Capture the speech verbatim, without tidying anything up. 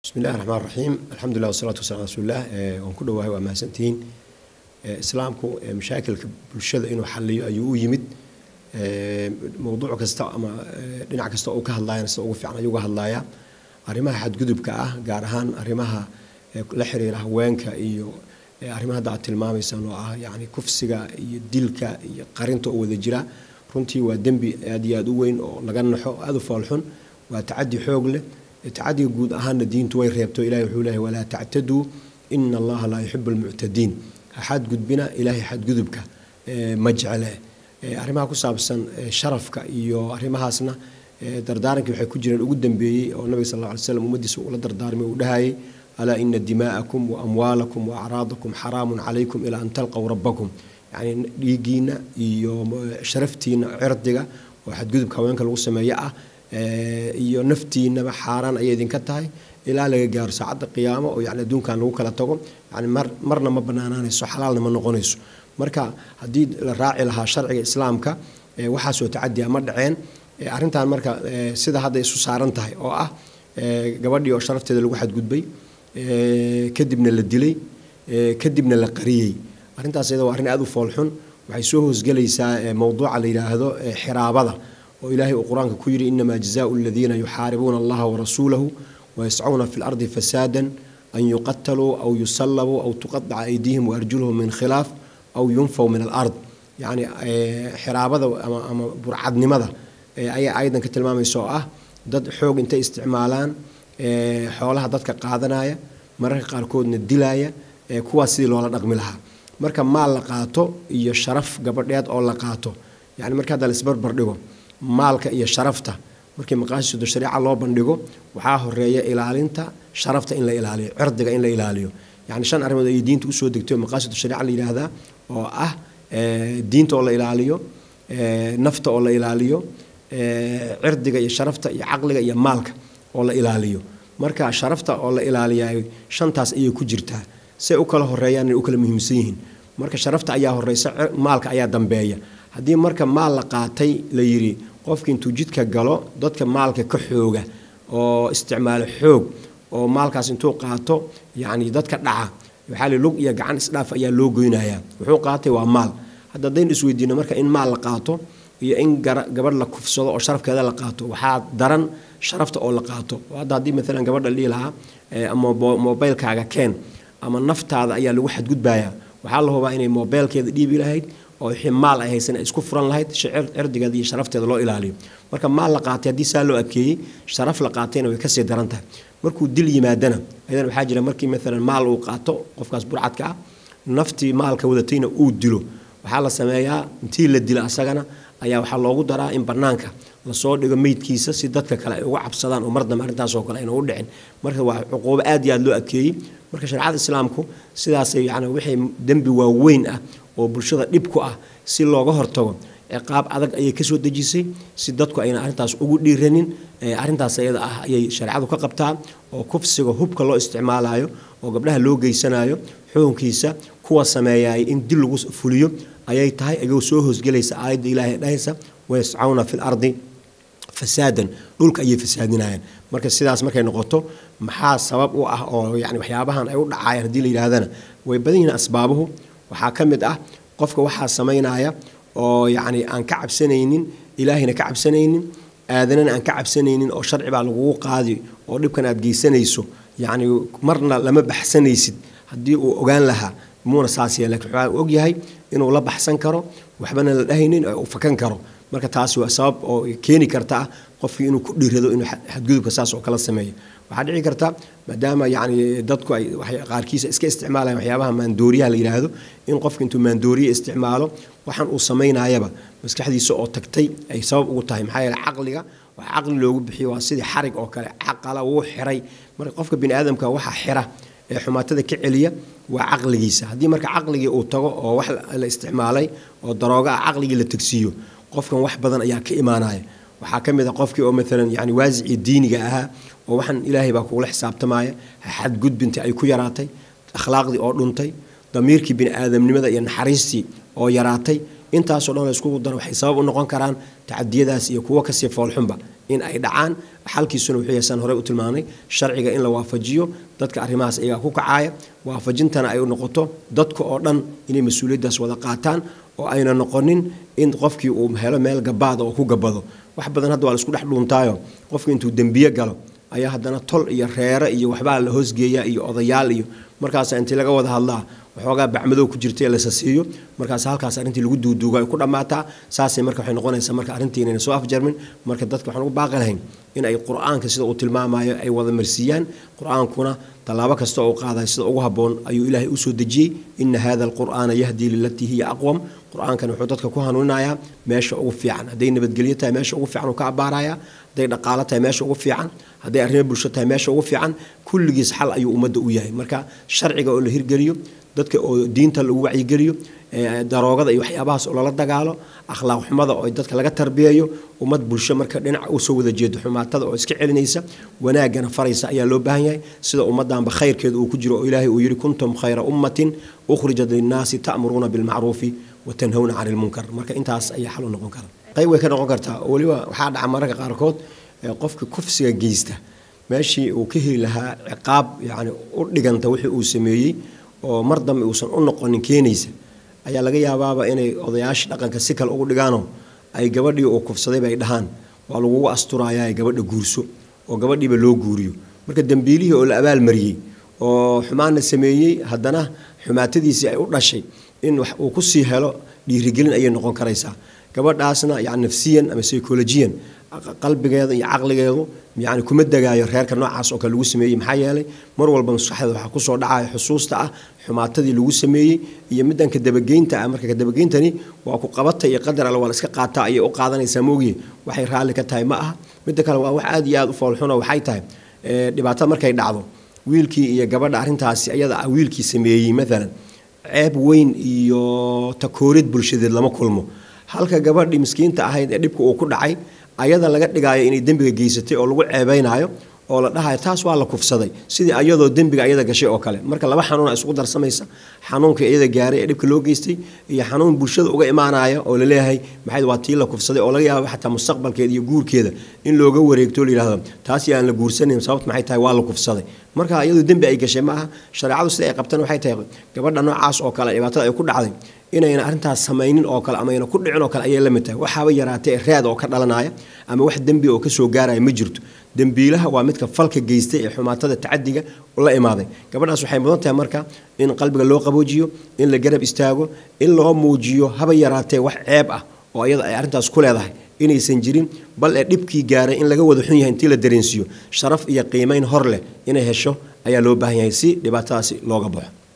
بسم الله الرحمن الرحيم. الحمد لله والصلاة والسلام على رسول الله. وكل واحد وما سنتين إسلامكم مشاكل بالشدة إنه حل أيو يمد موضوع كستا أما لنع كستا أو كهالله نستا أو في عنا يوجه الله أرمها حد جذب كأه جارهان أرمها لحري رهوان كأيو أرمها دعت المامي سنوعه يعني كفسجا يدلك قرنته أو ذجرا runtii waa dambi aad iyo aad u weyn oo laga naxo aad u falxun waa taadi xoog leh taadi guud ahaan diintu way reebto ilaahay wuxuu leeyahay wala ta'tadu inna allaha la yuhibbul mu'tadin ahad gudbina ilaahay had gudubka majcale arimaha ku saabsan sharafka iyo arimahaasna dardaaranka waxay ku jireen ugu dambeeyay oo nabiga sallallahu alayhi wasallam umadiisa uu la dardaarmay uu dhahay ala inna dima'akum wa amwalakum wa a'radakum haramun alaykum ila an talqaw rabbakum يعني ديجينا يو شرفتينا عرضنا واحد جذب كوين كلو سماية آه يو نفتينا بحاران أيدين كتاي إلى على جار ساعة القيامة ويعني دون كان لو كلا تقوم يعني مر مرنا ما بنانا نسوا حلالنا ما نقونيس مركا هديد الراعي لها شرع الإسلام كا آه وحاسو تعدي أمر عين آه أرنتها مركا آه سيدا هذا يسوع سارنتها أو آه جوادي أو شرفت هذا الواحد جذبي آه كدبنا للدلي آه كدبنا للقرية أرنتاas iyada waa arin aad u foolxun waxay soo hoosgalaysaa mowduuca la yiraahdo xiraabada oo Ilaahay uu Quraanka ku yiri inma jazaa'u alladhina yuharibuna Allaha wa rasulahu wa yas'una fil ardi fasadan an yuqtalu aw yusallabu aw tuqatta'a aydihim wa arjuluhum min khilaf aw yunfaw min al-ard yani xiraabada ama ama burcadnimada ay aydan ka tilmaamayso ah dad xoog intay isticmaalaan xoolaha dadka qaadanaya mararka qaar koodna dilaya kuwaas sidii loola dhaqmi lahaa marka maal la qaato iyo sharaf gabadheed oo la qaato yani marka hada la isbarbar dhigo maalka iyo sharafta markii maqaasida shariica loo bandhigo waxa horeeya ilaalinta sharafta in la ilaaliyo cirdiga in la ilaaliyo yani shan arrimood ay diintu u soo degtay maqaasida shariica la yiraahdo oo ah diinta oo la ilaaliyo nafta oo la ilaaliyo cirdiga iyo sharafta iyo aqliga iyo maalka oo la ilaaliyo marka sharafta oo la ilaaliyo shantaas ay ku jirtaa si u kala horeeyaan u kala muhiimsan yihiin marka sharafta ayaa horeysa maalka ayaa dambeeya hadii marka maal la qaatay la yiri qofkii intuu jidka galo dadka maalka ka xooga oo isticmaal xoog oo maalkaas intuu qaato yaani dadka dhaca waxa la lug iyo gacan isdhaaf ayaa loo goynayaa wuxuu qaatay waa maal hadda dayn isweydiino marka in maal la qaato iyo in gabadh la kufsado oo sharafkeeda la qaato waxa daran sharafta oo la qaato hadda hadii mesela gabadha liilaha ama mobilkaaga keen ama naftaada ayaa lagu xadgudbayaa waxa la hubaa inay mobilkeeda dhiibi lahayd oo ximaal ay haysan isku furan lahayd shicir cirdigeeda iyo sharafteeda loo ilaaliyo marka maal la qaatay hadii saa loo adkeeyay sharaf la qaatayna way ka sii daran tahay markuu dil yimaadana aydan waxa jira markii mesela maal uu qaato qofkaas burcadka ah naftii maalka wadatayna uu dilo waxa la sameeyaa intii la dilo asagana ayaa waxa loogu daraa in banaanka la soo dhigo meydkiisa si dadka kale ay uga cabsadaan oo marna arintaas oo kale inuu dhicin marka waa cuquubo aad iyo aad loo adkeeyay marka shariicada islaamku sidaas ay yaani wixii dambi waaweyn ah oo bulshada dhib ku ah si looga hortago ciqaab adag ay ka soo dajisay si dadku ayna arintaas ugu dhiiranin arintaas ayada ah ayay shariicadu ka qabtaa oo kufsiga hubka loo isticmaalayo oo gabdhaha loo geysanayo xukunkiisa kuwa sameeyay in dil lagu fuliyo ayay tahay ayuu soo hoosgalaysa aayada Ilaahay dhahaysa ويسعون في الأرض فسادا دولك أي فسادين مركز سيداس مركز نقطه محا سبب أو يعني وحيابها أي وضع عاير دي لي هذانا ويبدين أسبابه وحاكمت أه قفك وحا سمينا آية أو يعني أن كعب سنين إلهنا كعب سنين آذنا أن كعب سنين أو شرع بالغوق هذه أو ربك نبجي سنيسو يعني مرنا لما بحسنيسد هدي وقال لها مو أساسية لك وجهي إنه الله بحسن كره وحبنا الأهينين وفكان كره marka taas waa sabab oo keeni karta qofkii inuu ku dhiirado inuu xadgudubka saas oo kala sameeyo waxa dhici karta maadaama yaani dadku ay qaarkiisa iska isticmaalayaan waxyaabaha maandooriyaha la yiraahdo in qofku intuu maandooriye isticmaalo waxaan uu sameeynaayaba maskaxdiisa oo tagtay ay sabab ugu tahay maxay yahay aqliga waxa aqli loogu bixiyo waa sidii xarig oo kale aqala uu xiray marka qofka bini aadamka waxa xira ee xumaatada ka celiya waa aqligiisa hadii marka aqliga uu tago oo wax la isticmaalay oo darooga aqliga la tagsiyo qofkan wax badan ayaa ka imaanaya waxa kamid ah qofkii oo midalan yaani waasici diiniga ah oo waxan Ilaahay baa ku la xisaabtamaya xad gudbinta ay ku yaraatay akhlaaqdi oo dhuntay damiirkii bini aadamnimada iyo naxariistii oo yaraatay intaas oo dhan la isku daro waxay sabab u noqon karaan tacadiyadaas iyo kuwa ka sii foolxunba in ay dhacaan xalkiisuna wuxuu yahay hore u tilmaanay sharciga in la waafajiyo dadka arrimahaas ayaga ku kacaya waafajintana ay noqoto dadka oo dhan inay mas'uuliyadaas wada qaataan oo ayna noqonin in qofkii uu helo meel gabaad oo ku gabado wax badan hadda waa la isku dhex dhuuntaayo qofkii intuu dambiye galo ayaa haddana tol iyo reere iyo waxbaa la hoosgeeya iyo odayaal iyo markaas intii laga wada hadlaa waxoogaa bacmadow ku jirtay la sasiyo markaas halkaas arintii lagu duuduugo ay ku dhamaataa saasay marka waxay noqonaysaa marka arintii inay soo afjarmin marka dadka waxaan ugu baaqi lahayn in ay quraanka sida uu tilmaamayo ay wada marsiyaan quraankuna talaabo kasta oo qaaday sida ugu haboon ayuu ilaahay u soo dajiyay in hada alqur'ana yahdi lillati hiya aqwam quraankan wuxuu dadka ku hanuuninayaa meesha ugu fiican haday nabadgelyo tahay meesha ugu fiican uu ka abaaraya haday dhaqaale tahay meesha ugu fiican haday arrimo bulsho tahay meesha ugu fiican kulligiis xal ayuu ummadda u yahay marka sharciga oo la hirgeliyo dadka oo diinta lagu wacyi geliyo daroogada iyo waxyaabahaas oo la dagaalo akhlaaq xumada oo dadka laga tarbiyeeyo ummad bulsho marka dhinac u soo wada jeedo xumaatada oo iska celinaysa wanaagana faraysa ayaa loo baahan yahay sida ummadanba khayrkeedu uu ku jiro oo ilaahay uu yiri kuntum khayra ummatin ukhrijat lin-naasi ta'muruna bil ma'ruf wa tanhawna 'anil munkar marka intaas ayaa xal u noqon kara qayb way ka noqon kartaa waliba waxa dhaca mararka qaar kood qofka kufsiga geysta meeshii uu ka heli lahaa ciqaab yaani u dhiganta wixii uu sameeyay oo mar dambe uusan u noqonin keenaysa ayaa laga yaabaaba inay odayaasha dhaqanka si kale ugu dhigaano ay gabadhii oo kufsaday bay dhahaan waa lagu asturayaa gabadha guurso oo gabadhiiba loo guuriyo marka dambiilihii oo la abaal mariyay oo xumaana sameeyay haddana xumaatadiisii ay u dhashay in wax uu ku sii helo dhiirigelin ayay noqon karaysaa gabadhaasna yaani nafsiyan ama psychologiyan qalbigeeda iyo aqligeedu yaani kuma dagaayo reerka noocaas oo kale lagu sameeyay maxaa yeelay mar walba maskaxda waxa ku soo dhacay xusuusta ah xumaatadii lagu sameeyay iyo midan ka dabageynta marka ka dabageyntani waa ku qabatay iyo qadar alla wala iska qaataa ay u qaadanaysaa moogiye waxay raali ka tahay ma aha mid kale waa wax aad iyo aad u foolxun oo waxay tahay ee dhibaato markay dhacdo wiilkii iyo gabadha arintaasi ayada wiilkii sameeyay midaan ceeb weyn iyo takoorid bulshadeed lama kulmo halka gabadhii miskiinta ahayd ee dhibku uu ku dhacay ayada laga dhigaayo inay dambiga geysatay oo lagu ceebaynayo oo la dhahayo taas waa la kufsaday sidii ayadoo dambiga ayada gashay oo kale marka laba xanuun isku darsamaysa xanuunka ayada gaaray ee dhibka loo geystay iyo xanuun bulshada uga imaanaya oo la leeyahay maxay waa tii la kufsaday oo laga yaabo xataa mustaqbalkeeda iyo guurkeeda in looga wareegto la yiraahdo taas yaan la guursanin sababta maxay tahay waa la kufsaday marka ayadu dambi ay gashay ma aha shariicadu sida ay qabtaan waxay tahay gabadha noocaas oo kale dhibaatada ay ku dhacday inayna arintaas sameeynin oo kale ama ayna ku dhicin oo kale ayay la mid tahay waxaaba yaraatay raad oo ka dhalanaya ama wax dambi oo ka soo gaaraya ma jirto dambiilaha waa midka falka geystay ee xumaatada tacadiga la imaaday gabadhaas waxay mudan tahay marka in qalbiga loo qaboojiyo in la garab istaago in loo muujiyo haba yaraatay wax ceeb ah oo ayada ay arintaas ku leedahay inaysan jirin bal ee dhibkii gaaray in laga wada xun yahay intii la dareensiyo sharaf iyo qiimeyn hor leh inay hesho ayaa loo baahan yahay si dhibaatadaasi looga baxo